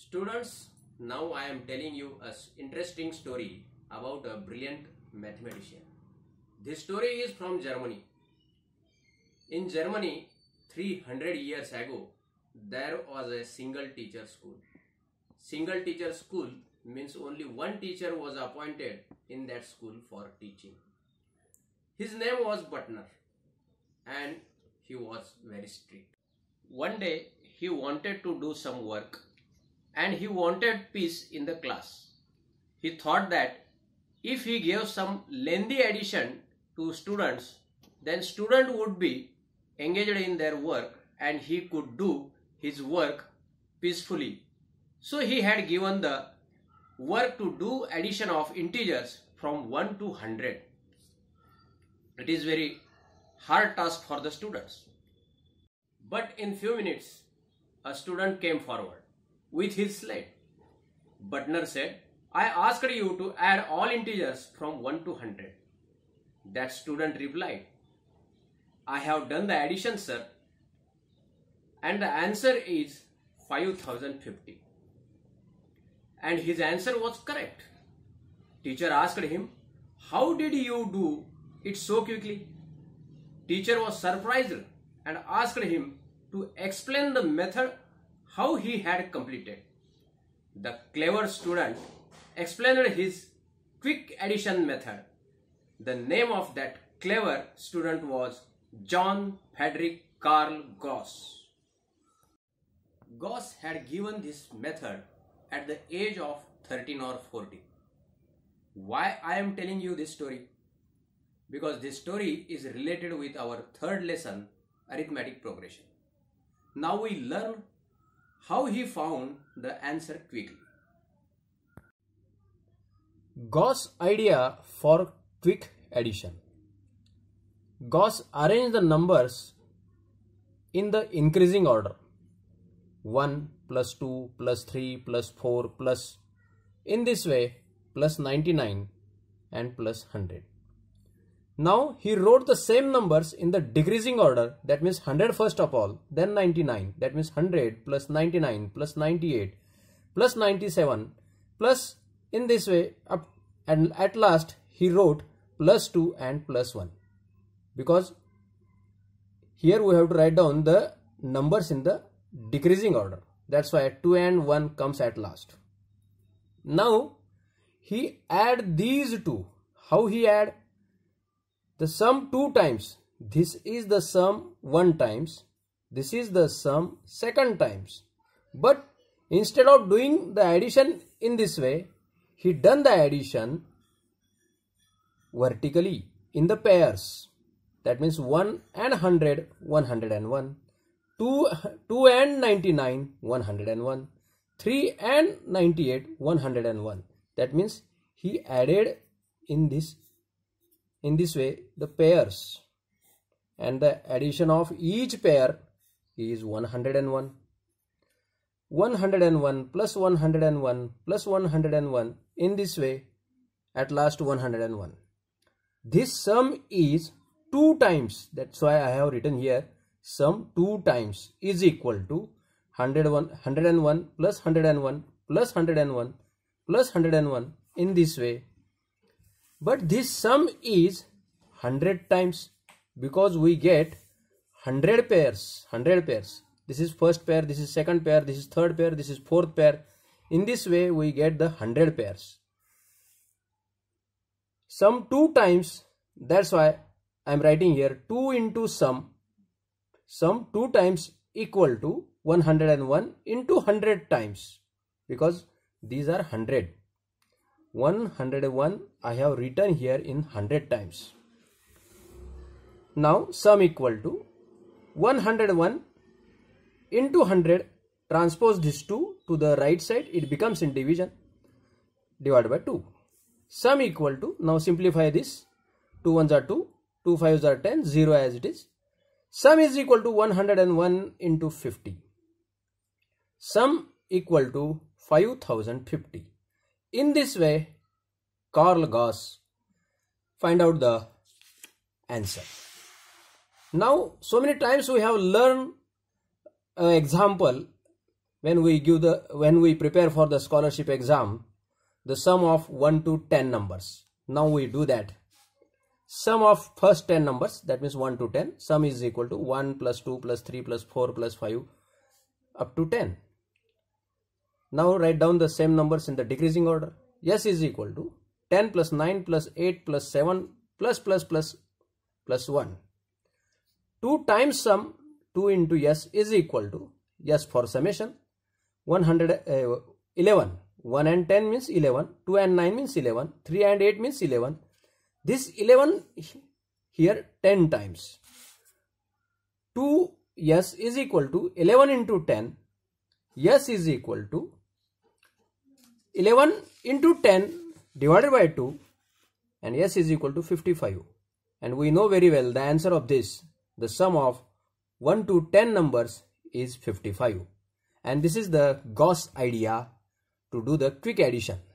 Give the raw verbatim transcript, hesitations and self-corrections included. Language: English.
Students, now I am telling you an interesting story about a brilliant mathematician. This story is from Germany. In Germany, three hundred years ago, there was a single teacher school. Single teacher school means only one teacher was appointed in that school for teaching. His name was Butner and he was very strict. One day he wanted to do some work and he wanted peace in the class. He thought that if he gave some lengthy addition to students, then student would be engaged in their work and he could do his work peacefully. So he had given the work to do addition of integers from one to one hundred. It is very hard task for the students. But in few minutes, a student came forward with his slate. Butner said, I asked you to add all integers from one to one hundred. That student replied, I have done the addition, sir, and the answer is five thousand fifty. And his answer was correct. Teacher asked him, how did you do it so quickly? Teacher was surprised and asked him to explain the method how he had completed. The clever student explained his quick addition method. The name of that clever student was John Frederick Karl Gauss. Gauss had given this method at the age of thirteen or fourteen. Why I am telling you this story? Because this story is related with our third lesson, arithmetic progression. Now we learn how he found the answer quickly. Gauss' idea for quick addition. Gauss arranged the numbers in the increasing order. one plus two plus three plus four plus, in this way, plus ninety-nine and plus one hundred. Now he wrote the same numbers in the decreasing order, that means one hundred first of all, then ninety-nine, that means one hundred plus ninety-nine plus ninety-eight plus ninety-seven plus, in this way up, and at last he wrote plus two and plus one, because here we have to write down the numbers in the decreasing order. That's why two and one comes at last. Now he add these two. How he add? The sum two times. This is the sum one times. This is the sum second times. But instead of doing the addition in this way, he done the addition vertically in the pairs. That means one and one hundred, one hundred one. two, two and ninety-nine, one hundred one. three and ninety-eight, one hundred one. That means he added in this in this way the pairs, and the addition of each pair is one hundred one. one hundred one plus one hundred one plus one hundred one, in this way at last one hundred one. This sum is two times, that's why I have written here sum two times is equal to one hundred one, one hundred one plus one hundred one plus one hundred one plus one hundred one, in this way. But this sum is one hundred times, because we get one hundred pairs, one hundred pairs. This is first pair, this is second pair, this is third pair, this is fourth pair. In this way we get the one hundred pairs. Sum two times, that's why I am writing here two into sum. Sum two times equal to one hundred one into one hundred times, because these are one hundred. one hundred one I have written here in one hundred times. Now sum equal to one hundred one into one hundred, transpose this two to the right side, it becomes in division, divided by two. Sum equal to, now simplify this, two ones are two, two fives are ten, zero as it is. Sum is equal to one hundred one into fifty. Sum equal to five thousand fifty. In this way, Karl Gauss find out the answer. Now, so many times we have learned an example when we give the when we prepare for the scholarship exam, the sum of one to ten numbers. Now we do that. Sum of first ten numbers, that means one to ten, sum is equal to one plus two plus three plus four plus five up to ten. Now write down the same numbers in the decreasing order. S is equal to ten plus nine plus eight plus seven plus plus plus plus one. two times sum, two into S is equal to S for summation one hundred eleven. one and ten means eleven, two and nine means eleven, three and eight means eleven. This eleven here ten times. two S is equal to eleven into ten. S is equal to eleven into ten divided by two, and S is equal to fifty-five. And we know very well the answer of this, the sum of one to ten numbers is fifty-five. And this is the Gauss idea to do the quick addition.